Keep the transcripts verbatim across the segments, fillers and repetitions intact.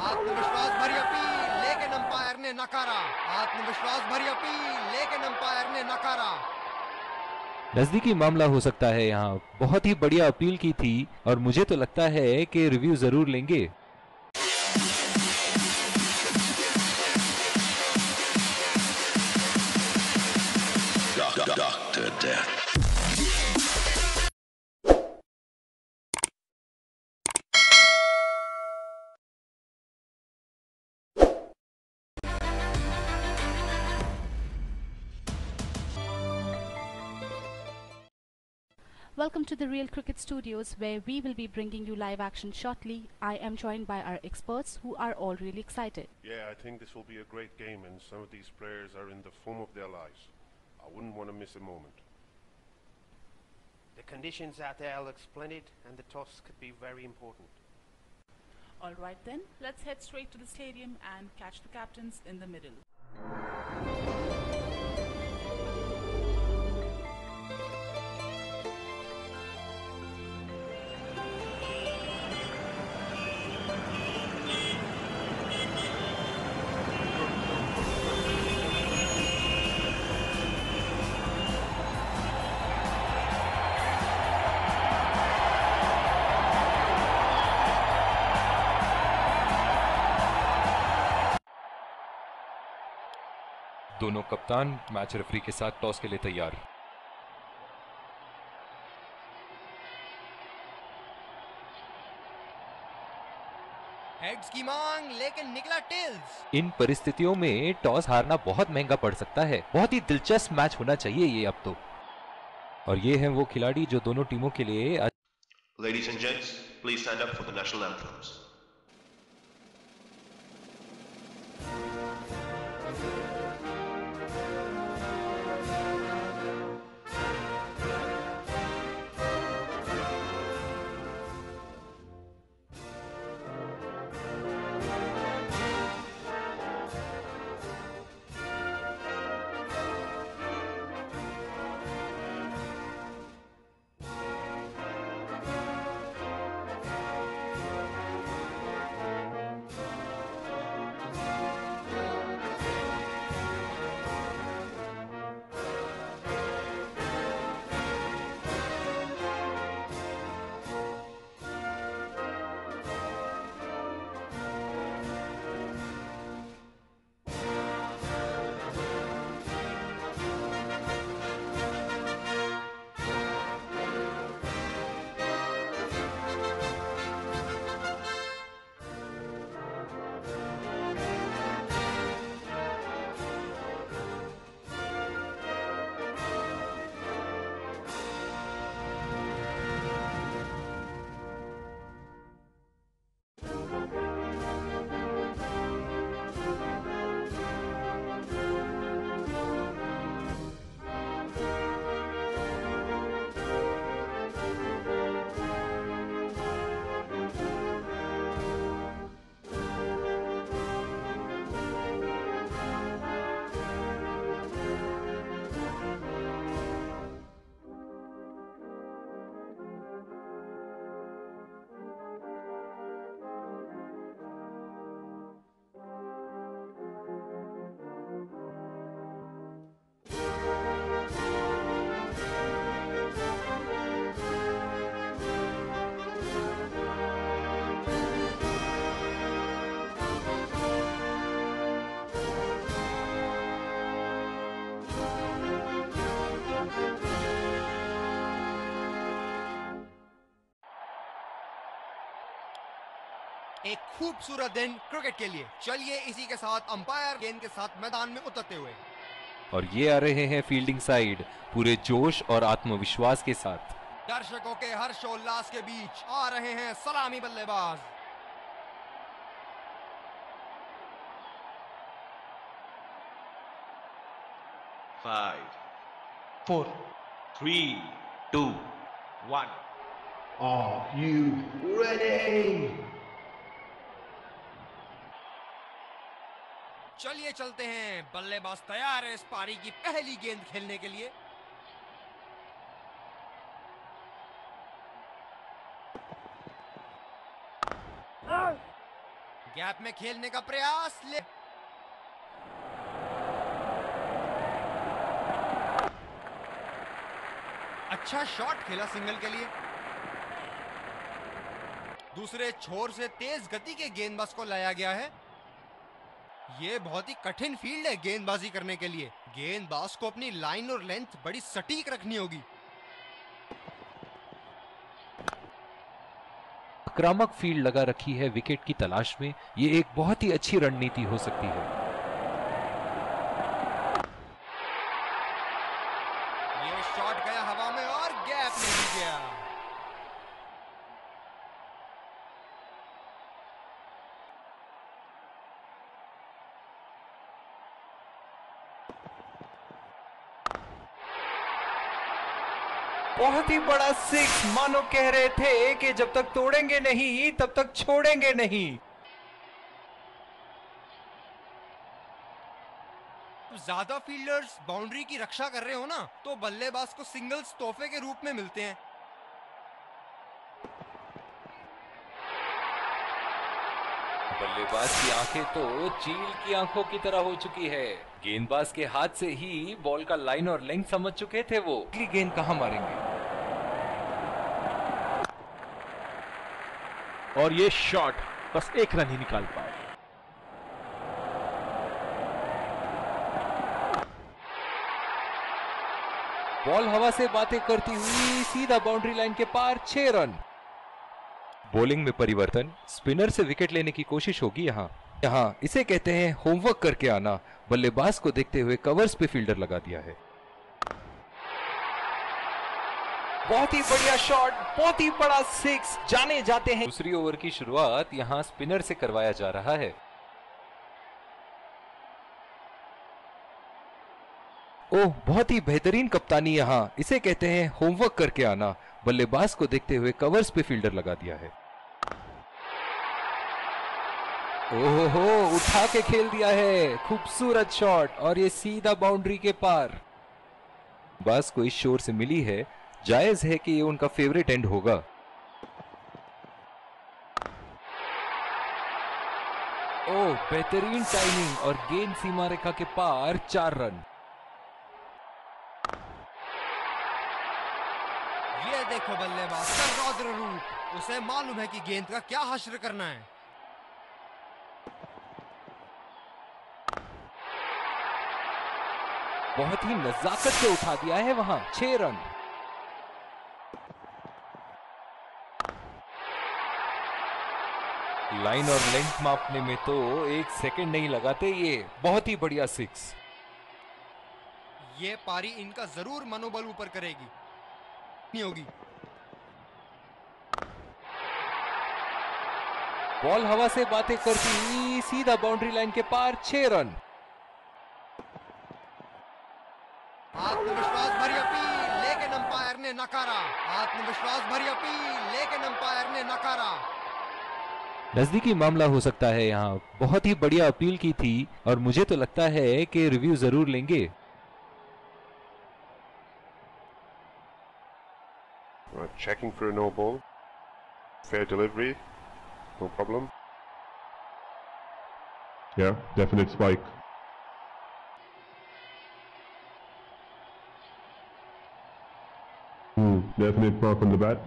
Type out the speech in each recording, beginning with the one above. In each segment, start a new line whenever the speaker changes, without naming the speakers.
आत्मविश्वास भरी अपील लेकिन अंपायर ने नकारा। आत्मविश्वास भरी अपील लेकिन अंपायर ने नकारा।
नजदीकी मामला हो सकता है यहाँ। बहुत ही बढ़िया अपील की थी और मुझे तो लगता है कि रिव्यू जरूर लेंगे।
Doctor Death.
Welcome to the Real Cricket Studios, where we will be bringing you live action shortly. I am joined by our experts who are all really excited.
Yeah, I think this will be a great game, and some of these players are in the form of their lives. I wouldn't want to miss a moment.
The conditions out there look splendid, and the toss could be very important.
All right then, let's head straight to the stadium and catch the captains in the middle.
दोनों कप्तान match referee के साथ toss के लिए तैयार।
Heads की मांग लेकिन निकला टेल्स।
इन परिस्थितियों में टॉस हारना बहुत महंगा पड़ सकता है। बहुत ही दिलचस्प मैच होना चाहिए ये अब तो। और ये हैं वो खिलाड़ी जो दोनों टीमों के लिए।
Ladies and gents, please stand up for the national anthems.
एक खूबसूरत दिन क्रिकेट के लिए। चलिए इसी के साथ अंपायर गेंद के साथ मैदान में उतरते हुए।
और ये आ रहे हैं फील्डिंग साइड पूरे जोश और आत्मविश्वास के साथ।
दर्शकों के हर्षोल्लास के बीच आ रहे हैं सलामी बल्लेबाज।
Five, four, three, two, one.
Are you ready?
चलिए चलते हैं। बल्लेबाज तैयार है इस पारी की पहली गेंद खेलने के लिए। गैप में खेलने का प्रयास ले अच्छा शॉट खेला सिंगल के लिए। दूसरे छोर से तेज गति के गेंदबाज को लाया गया है। यह बहुत ही कठिन फील्ड है गेंदबाजी करने के लिए। गेंदबाज को अपनी लाइन और लेंथ बड़ी सटीक रखनी होगी।
आक्रामक फील्ड लगा रखी है विकेट की तलाश में। ये एक बहुत ही अच्छी रणनीति हो सकती है।
ये शॉट गया हवा में और गैप में भी गया।
बहुत ही बड़ा सिक्स। मानो कह रहे थे कि जब तक तोड़ेंगे नहीं तब तक छोड़ेंगे नहीं।
ज्यादा फील्डर्स बाउंड्री की रक्षा कर रहे हो ना, तो बल्लेबाज को सिंगल्स तोहफे के रूप में मिलते हैं।
बल्लेबाज की आंखें तो चील की आंखों की तरह हो चुकी है। गेंदबाज के हाथ से ही बॉल का लाइन और लेंथ समझ चुके थे वो। अगली गेंद कहां मारेंगे?
और ये शॉट बस एक रन ही निकाल पाए।
बॉल हवा से बातें करती हुई सीधा बाउंड्री लाइन के पार, छह रन। बॉलिंग में परिवर्तन, स्पिनर से विकेट लेने की कोशिश होगी यहाँ। यहाँ इसे कहते हैं होमवर्क करके आना। बल्लेबाज को देखते हुए कवर्स पे फील्डर लगा दिया है। बहुत ही बढ़िया शॉट, बहुत ही बड़ा सिक्स। जाने जाते हैं। दूसरी ओवर की शुरुआत यहाँ स्पिनर से करवाया जा रहा है। ओह, बहुत ही बेहतरीन कप्तानी यहाँ। इसे कहते हैं होमवर्क करके आना। बल्लेबाज को देखते हुए कवर्स पे फील्डर लगा दिया है। ओहो, उठा के खेल दिया है। खूबसूरत शॉट और ये सीधा बाउंड्री के पार। बास को इस शोर से मिली है, जायज है कि ये उनका फेवरेट एंड होगा। ओह, बेहतरीन टाइमिंग और गेंद सीमा रेखा के पार, चार रन।
ये देखो बल्लेबाज का रौद्र रूप। उसे मालूम है कि गेंद का क्या हश्र करना है।
बहुत ही नजाकत से उठा दिया है वहां, छह रन। लाइन और लेंथ मापने में तो एक सेकंड नहीं लगाते ये। बहुत ही बढ़िया सिक्स।
ये पारी इनका जरूर मनोबल ऊपर करेगी। नहीं होगी।
बॉल हवा से बातें करती हुई सीधा बाउंड्री लाइन के पार, छह रन।
आत्मविश्वास भरी अपील लेकिन अंपायर ने नकारा। आत्मविश्वास भरी अपील लेकिन अंपायर ने नकारा।
नजदीकी मामला हो सकता है यहाँ। बहुत ही बढ़िया अपील की थी और मुझे तो लगता है कि रिव्यू जरूर लेंगे।
Uh, checking for a no ball. Fair delivery. No problem.
Yeah, definite spike. Hmm, definite mark on the bat.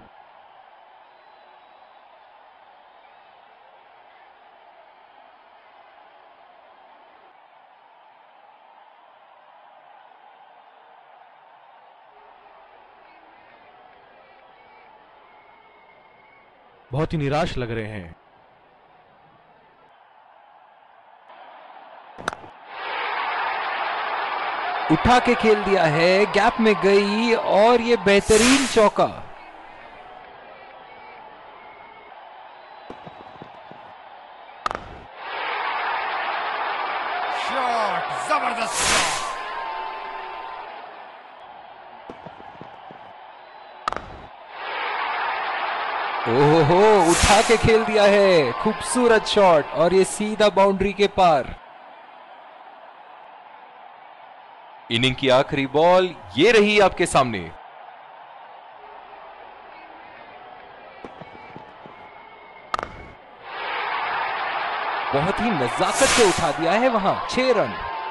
बहुत ही निराश लग रहे हैं।
उठा के खेल दिया है, गैप में गई और ये बेहतरीन चौका।
शॉट, जबरदस्त शॉट।
ओहो, उठा के खेल दिया है। खूबसूरत शॉट और ये सीधा बाउंड्री के पार। इनिंग की आखिरी बॉल ये रही आपके सामने। बहुत ही नजाकत से उठा दिया है वहां, छह रन।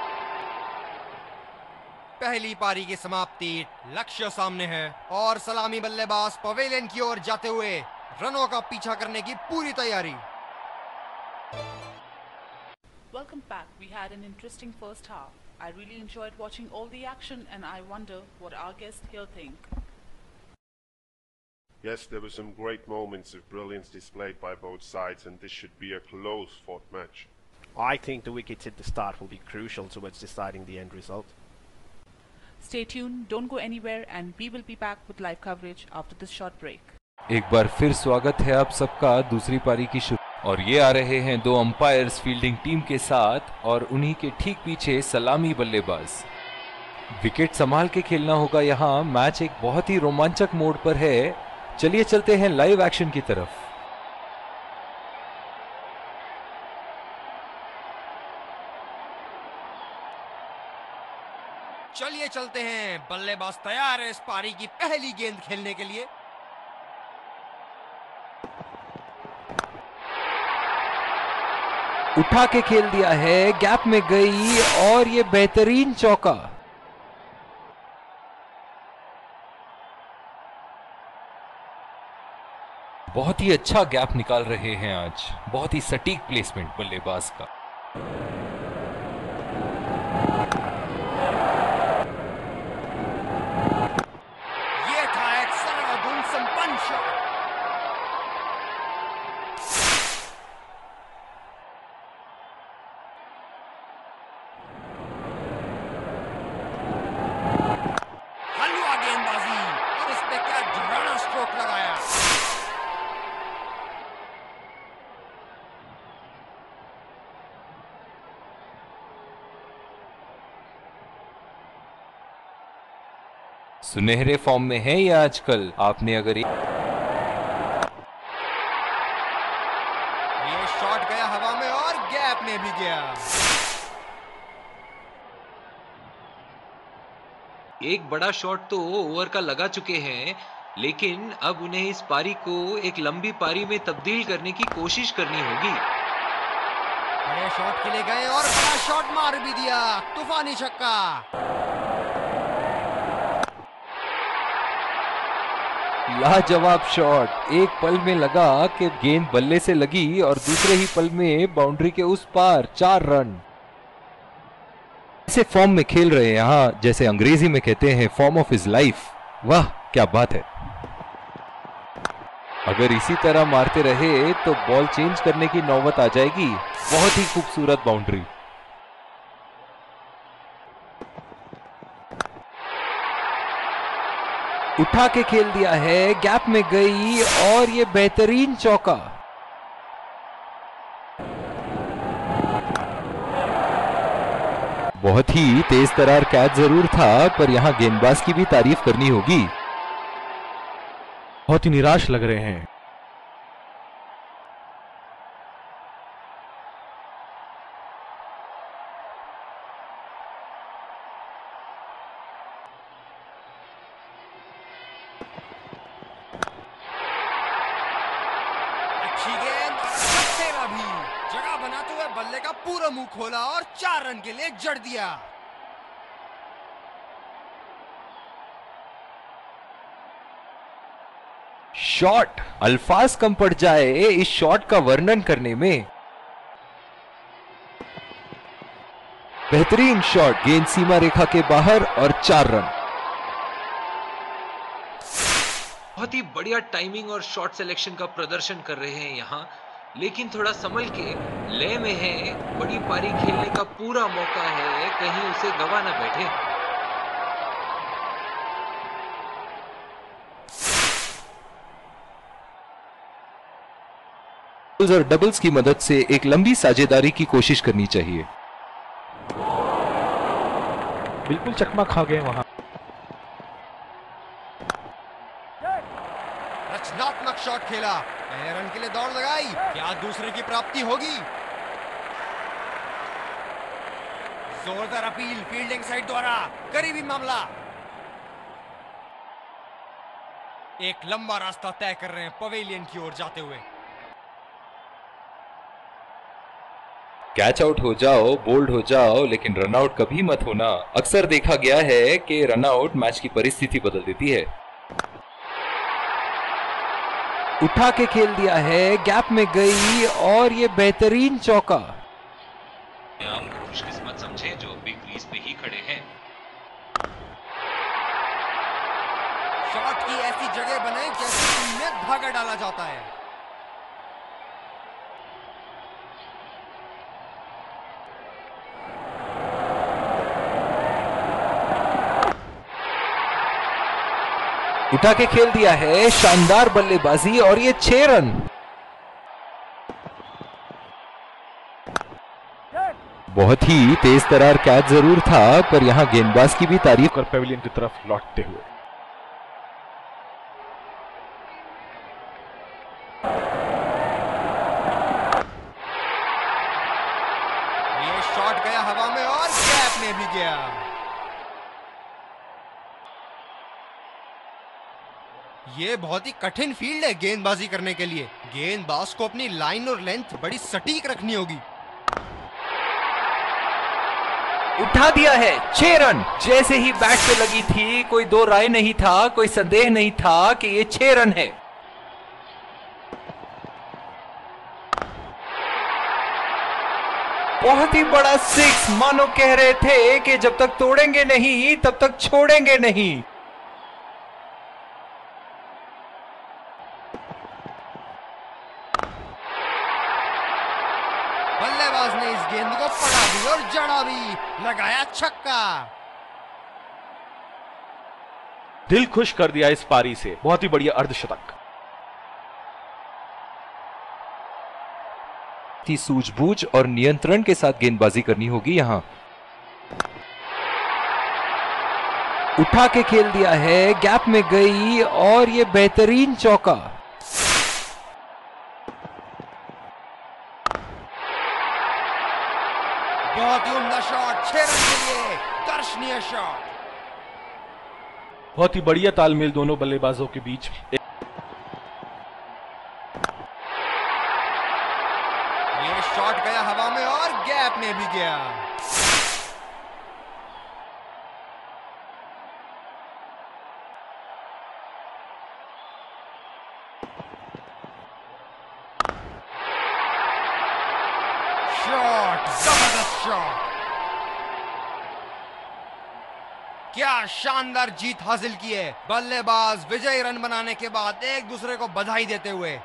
पहली पारी की समाप्ति, लक्ष्य सामने है और सलामी बल्लेबाज पवेलियन की ओर जाते हुए रनों का पीछा करने की पूरी तैयारी।
Welcome back. We had an interesting first half. I really enjoyed watching all the action and I wonder what our guests here think.
Yes, there were some great moments of brilliance displayed by both sides, and this should be a close fought match.
I think the wickets at the start will be crucial towards deciding the end result.
Stay tuned, don't go anywhere, and we will be back with live coverage after this short break.
एक बार फिर स्वागत है आप सबका दूसरी पारी की शुरू, और ये आ रहे हैं दो अंपायर्स फील्डिंग टीम के साथ और उन्हीं के ठीक पीछे सलामी बल्लेबाज। विकेट संभाल के खेलना होगा यहाँ। मैच एक बहुत ही रोमांचक मोड पर है। चलिए चलते हैं लाइव एक्शन की तरफ।
चलिए चलते हैं, बल्लेबाज तैयार है इस पारी की पहली गेंद खेलने के लिए।
उठा के खेल दिया है, गैप में गई और ये बेहतरीन चौका। बहुत ही अच्छा गैप निकाल रहे हैं आज, बहुत ही सटीक प्लेसमेंट बल्लेबाज का।
ये था एक सरल गुण संपन्न शॉट। हलवा गेंदबाजी और इस पे क्या जबराना स्ट्रोक लगाया।
सुनहरे फॉर्म में है ये आजकल। आपने अगर
ये शॉट गया हवा में और गैप में भी गया।
एक बड़ा शॉट तो ओवर का लगा चुके हैं, लेकिन अब उन्हें इस पारी को एक लंबी पारी में तब्दील करने की कोशिश करनी होगी।
बड़े शॉट के लिए गए और बड़ा शॉट मार भी दिया, तूफानी छक्का।
लाजवाब शॉट। एक पल में लगा कि गेंद बल्ले से लगी और दूसरे ही पल में बाउंड्री के उस पार, चार रन। ऐसे फॉर्म में खेल रहे हैं यहाँ, जैसे अंग्रेजी में कहते हैं फॉर्म ऑफ हिज लाइफ। वाह क्या बात है। अगर इसी तरह मारते रहे तो बॉल चेंज करने की नौबत आ जाएगी। बहुत ही खूबसूरत बाउंड्री। उठा के खेल दिया है, गैप में गई और ये बेहतरीन चौका। बहुत ही तेज तरार कैच जरूर था, पर यहां गेंदबाज की भी तारीफ करनी होगी।
बहुत ही निराश लग रहे हैं।
बल्ले का पूरा मुंह खोला और चार रन के लिए जड़ दिया।
शॉट, अल्फाज कम पड़ जाए इस शॉट का वर्णन करने में। बेहतरीन शॉट, गेंद सीमा रेखा के बाहर और चार रन। बहुत ही बढ़िया टाइमिंग और शॉट सिलेक्शन का प्रदर्शन कर रहे हैं यहां, लेकिन थोड़ा संभल के, लय में है। बड़ी पारी खेलने का पूरा मौका है, कहीं उसे गवा ना बैठे। और डबल्स की मदद से एक लंबी साझेदारी की कोशिश करनी चाहिए।
बिल्कुल चकमा खा गए वहां।
रचनात्मक शॉट खेला, पहले रन के लिए दौड़ लगाई, क्या दूसरे की प्राप्ति होगी? जोरदार अपील फील्डिंग साइड द्वारा, करीबी मामला। एक लंबा रास्ता तय कर रहे हैं पवेलियन की ओर जाते हुए।
कैच आउट हो जाओ, बोल्ड हो जाओ, लेकिन रन आउट कभी मत होना। अक्सर देखा गया है कि रन आउट मैच की परिस्थिति बदल देती है। उठा के खेल दिया है, गैप में गई और ये बेहतरीन चौका। हम खुशकिस्मत समझे जो अभी क्रीज पे ही खड़े हैं।
शॉट की ऐसी जगह बनाई जैसे उनमें धागा डाला जाता है।
उठा के खेल दिया है, शानदार बल्लेबाजी और ये छह रन। बहुत ही तेज तरार कैच जरूर था, पर यहां गेंदबाज की भी तारीफ
कर पेविलियन की तरफ लौटते हुए।
ये शॉट गया हवा में और गैप में भी गया। ये बहुत ही कठिन फील्ड है गेंदबाजी करने के लिए। गेंदबाज को अपनी लाइन और लेंथ बड़ी सटीक रखनी होगी।
उठा दिया है, छह रन। जैसे ही बैट पे लगी थी, कोई दो राय नहीं था, कोई संदेह नहीं था कि ये छह रन है। बहुत ही बड़ा सिक्स, मानो कह रहे थे कि जब तक तोड़ेंगे नहीं तब तक छोड़ेंगे नहीं।
बल्लेबाज ने इस गेंद को पकड़ा भी और जड़ा भी, लगाया छक्का।
दिल खुश कर दिया इस पारी से, बहुत ही बढ़िया अर्धशतक।
सूझबूझ और नियंत्रण के साथ गेंदबाजी करनी होगी यहां। उठा के खेल दिया है, गैप में गई और ये बेहतरीन चौका।
बहुत ही उम्दा शॉट, छह रन के लिए दर्शनीय शॉट।
बहुत ही बढ़िया तालमेल दोनों बल्लेबाजों के बीच।
ये शॉट गया हवा में और गैप में भी गया। शॉट, जबरदस्त शॉट। क्या शानदार जीत हासिल की है बल्लेबाज विजयी रन बनाने के बाद एक दूसरे को बधाई देते हुए।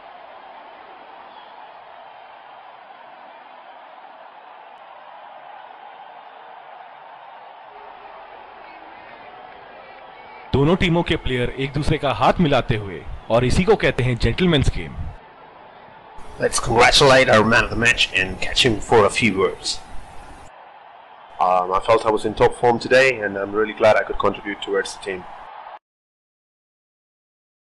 दोनों टीमों के प्लेयर एक दूसरे का हाथ मिलाते हुए, और इसी को कहते हैं gentleman's game.
Let's congratulate our man of the match and catch him for a few words.
Um, I felt I was in top form today, and I'm really glad I could contribute towards the team.